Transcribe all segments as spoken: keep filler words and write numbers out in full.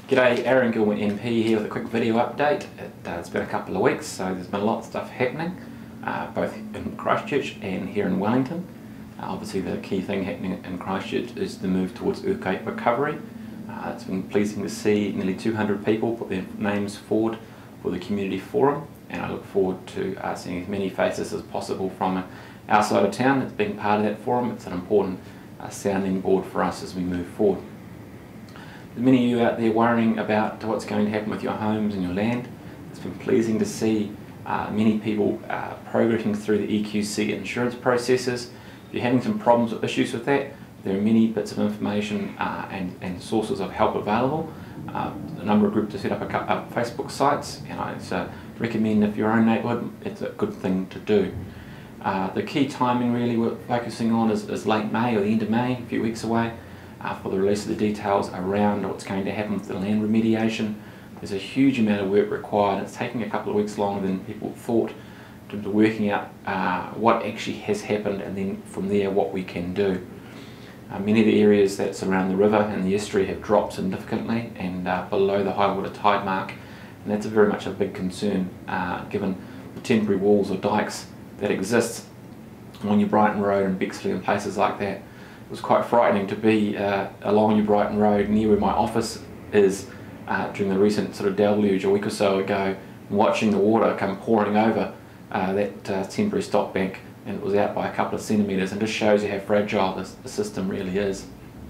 G'day, Aaron, Gilmore M P here with a quick video update. It, uh, it's been a couple of weeks, so there's been a lot of stuff happening, uh, both in Christchurch and here in Wellington. Uh, obviously the key thing happening in Christchurch is the move towards earthquake recovery. Uh, it's been pleasing to see nearly two hundred people put their names forward for the community forum, and I look forward to uh, seeing as many faces as possible from our side of town as being part of that forum. It's an important uh, sounding board for us as we move forward. There's many of you out there worrying about what's going to happen with your homes and your land. It's been pleasing to see uh, many people uh, progressing through the E Q C insurance processes. If you're having some problems or issues with that, there are many bits of information uh, and, and sources of help available. Uh, a number of groups have set up a couple of Facebook sites, and I uh, recommend if your own neighbourhood, it's a good thing to do. Uh, the key timing really we're focusing on is, is late May or the end of May, a few weeks away. Uh, for the release of the details around what's going to happen with the land remediation. There's a huge amount of work required. It's taking a couple of weeks longer than people thought in terms of working out uh, what actually has happened, and then from there what we can do. Uh, many of the areas that surround the river and the estuary have dropped significantly and uh, below the high water tide mark, and that's a very much a big concern uh, given the temporary walls or dikes that exist on New Brighton Road and Bexley and places like that. It was quite frightening to be uh, along New Brighton Road near where my office is uh, during the recent sort of deluge a week or so ago, watching the water come pouring over uh, that uh, temporary stop bank, and it was out by a couple of centimetres, and just shows you how fragile this, the system really is.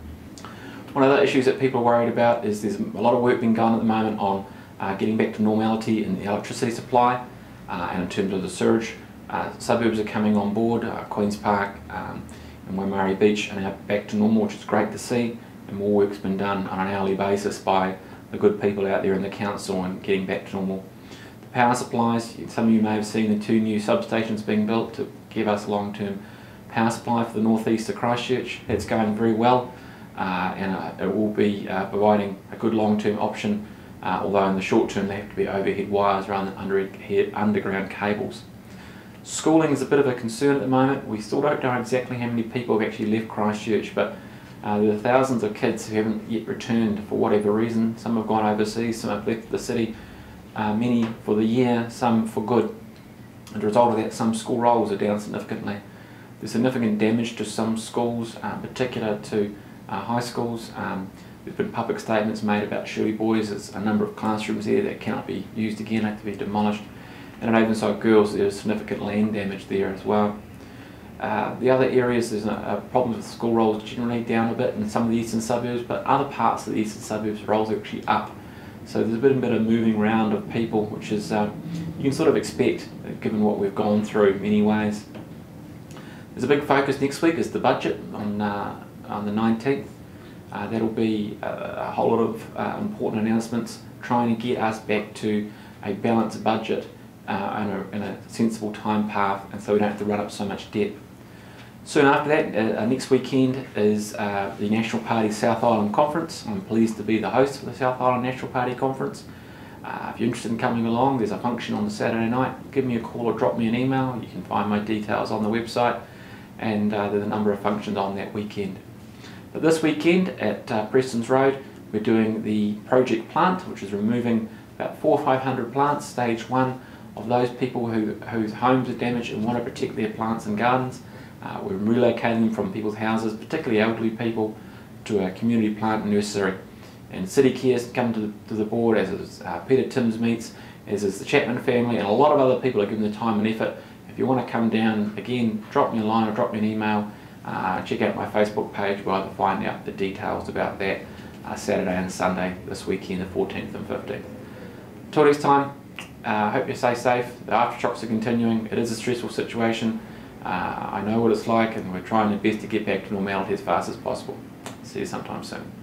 One of the issues that people are worried about is there's a lot of work being done at the moment on uh, getting back to normality in the electricity supply uh, and in terms of the surge. Uh, suburbs are coming on board, uh, Queen's Park, um, and Waimarie Beach are now back to normal, which is great to see, and more work's been done on an hourly basis by the good people out there in the council and getting back to normal. The power supplies, some of you may have seen the two new substations being built to give us long-term power supply for the northeast of Christchurch. It's going very well, uh, and uh, it will be uh, providing a good long-term option, uh, although in the short term they have to be overhead wires rather than under underground cables. Schooling is a bit of a concern at the moment. We still don't know exactly how many people have actually left Christchurch, but uh, there are thousands of kids who haven't yet returned for whatever reason. Some have gone overseas, some have left the city, uh, many for the year, some for good. As a result of that, some school rolls are down significantly. There's significant damage to some schools, uh, in particular to uh, high schools. Um, there's been public statements made about Shirley Boys. There's a number of classrooms there that cannot be used again, have to be demolished. And at Avonside Girls there's significant land damage there as well. Uh, the other areas, there's a, a problems with school rolls generally down a bit in some of the eastern suburbs, but other parts of the eastern suburbs rolls are actually up. So there's a bit, a bit of moving around of people, which is um, you can sort of expect given what we've gone through in many ways. There's a big focus next week is the budget on, uh, on the nineteenth. Uh, that'll be a, a whole lot of uh, important announcements trying to get us back to a balanced budget Uh, in, a, in a sensible time path, and so we don't have to run up so much debt. Soon after that, uh, next weekend is uh, the National Party South Island Conference. I'm pleased to be the host for the South Island National Party Conference. Uh, if you're interested in coming along, there's a function on the Saturday night. Give me a call or drop me an email. You can find my details on the website, and uh, there's a number of functions on that weekend. But this weekend at uh, Preston's Road, we're doing the project plant, which is removing about four or five hundred plants, stage one, of those people who, whose homes are damaged and want to protect their plants and gardens. Uh, we're relocating them from people's houses, particularly elderly people, to a community plant nursery. And City Care's come to the, to the board, as is uh, Peter Timms meets, as is the Chapman family, and a lot of other people are giving the time and effort. If you want to come down, again, drop me a line or drop me an email. Uh, check out my Facebook page where I'll find out the details about that uh, Saturday and Sunday this weekend, the fourteenth and fifteenth. Till next time, I uh, hope you stay safe. The aftershocks are continuing. It is a stressful situation. Uh, I know what it's like, and we're trying our best to get back to normality as fast as possible. See you sometime soon.